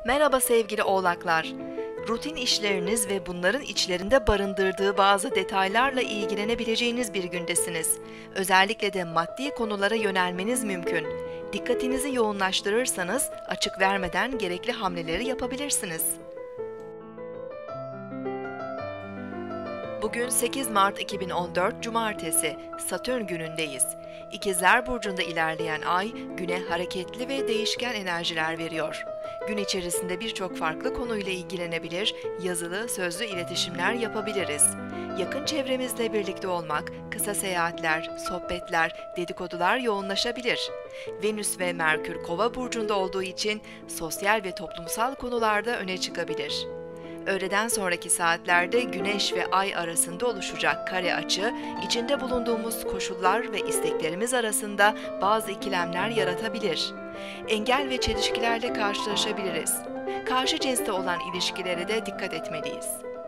Merhaba sevgili oğlaklar. Rutin işleriniz ve bunların içlerinde barındırdığı bazı detaylarla ilgilenebileceğiniz bir gündesiniz. Özellikle de maddi konulara yönelmeniz mümkün. Dikkatinizi yoğunlaştırırsanız açık vermeden gerekli hamleleri yapabilirsiniz. Bugün 8 Mart 2014 Cumartesi, Satürn günündeyiz. İkizler Burcu'nda ilerleyen ay, güne hareketli ve değişken enerjiler veriyor. Gün içerisinde birçok farklı konuyla ilgilenebilir, yazılı, sözlü iletişimler yapabiliriz. Yakın çevremizle birlikte olmak, kısa seyahatler, sohbetler, dedikodular yoğunlaşabilir. Venüs ve Merkür Kova burcunda olduğu için sosyal ve toplumsal konularda öne çıkabilir. Öğleden sonraki saatlerde Güneş ve Ay arasında oluşacak kare açı, içinde bulunduğumuz koşullar ve isteklerimiz arasında bazı ikilemler yaratabilir. Engel ve çelişkilerle karşılaşabiliriz. Karşı cinste olan ilişkilere de dikkat etmeliyiz.